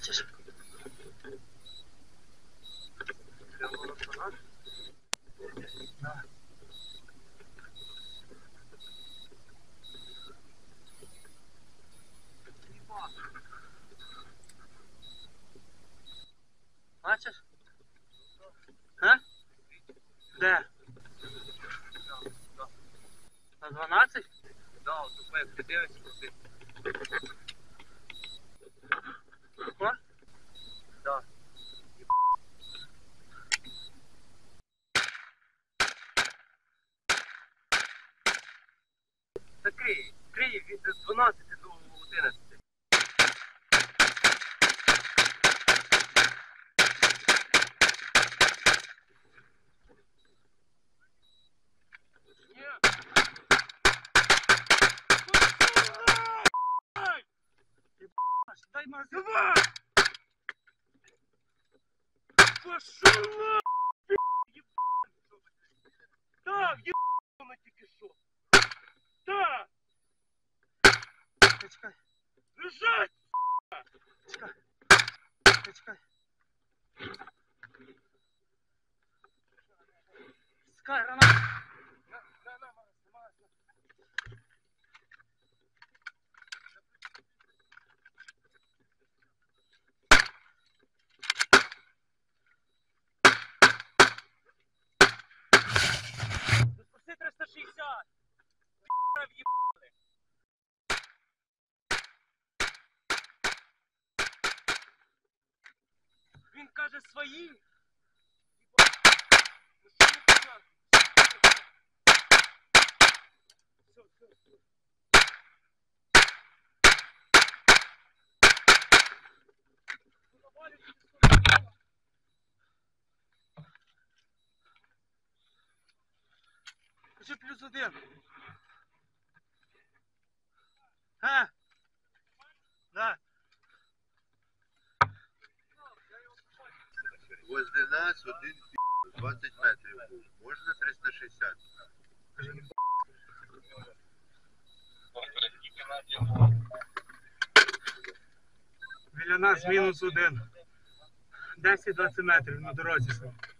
Бачиш? Бачиш? А? Де? На 12? Да, от тупе, ти дивишся, просив. О? Да. Та крий від 12 до 11. Дай магазин! Пошел на! Так, ебано тільки що! Так! Чекай! Лежать! Чекай! Чекай! Чекай, гранат! На, магазин! Запроси 360! В'їбали! Він каже свої! Все. Кажи +1. А? Да. Возле нас один 20 метрів був. Можна 360? Біля нас -1. 10-20 метрів на дорозі.